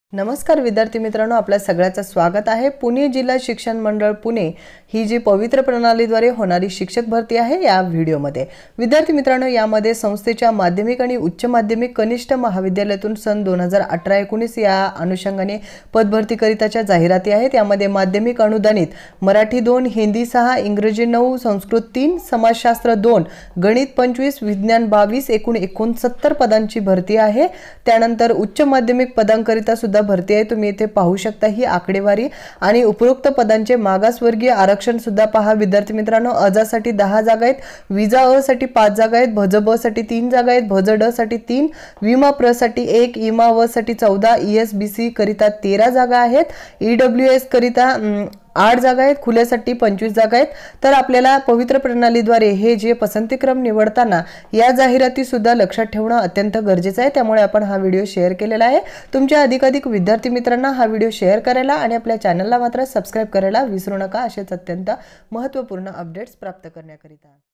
नमस्कार विद्यार्थी मित्रांनो, आपल्या सगळ्यांचं स्वागत आहे। पुणे जिल्हा शिक्षण मंडळ पुणे ही जी पवित्र प्रणालीद्वारे होणारी शिक्षक भरती आहे या व्हिडिओमध्ये विद्यार्थी मित्रांनो, यामध्ये संस्थेच्या माध्यमिक आणि उच्च माध्यमिक कनिष्ठ महाविद्यालयातून सन 2018-19 या अनुषंगाने पदभरती करिताच्या जाहिराती आहेत। यामध्ये माध्यमिक अनुदानित मराठी 2, हिंदी 6, इंग्रजी 9, संस्कृत 3, समाजशास्त्र 2, गणित 25, विज्ञान 22 एकूण 69 पदांची भरती आहे। त्यानंतर उच्च माध्यमिक पदांकरिता सुद्धा भरती आहे। तुम्ही इथे पाहू शकता ही आकडेवारी आणि उपरोक्त पदांचे मागासवर्गीय आरक्षण सुद्धा पहा विद्यार्थी मित्रांनो। अजासाठी 10 जागा आहेत, विजा अ साठी 5 जागा आहेत, भज ब साठी 3 जागा आहेत, भज ड साठी 3, विमा प्र साठी 1, इमा व साठी 14, ESBC करिता 13 जागा आहेत, EWS करिता 8 जागा आहेत, खुल्यासाठी 25 जागा आहेत। तर आपल्याला पवित्र प्रणालीद्वारे हे जे पसंतीक्रम निवडताना या जाहिराती सुद्धा लक्षात ठेवणे अत्यंत गरजेचे आहे। त्यामुळे आपण हा व्हिडिओ शेअर केलेला आहे। तुमच्या अधिकाधिक विद्यार्थी मित्रांना हा व्हिडिओ शेअर करायला आणि आपल्या चॅनलला मात्र सबस्क्राइब करायला विसरू नका, असेच अत्यंत महत्त्वपूर्ण अपडेट्स प्राप्त करण्याकरिता।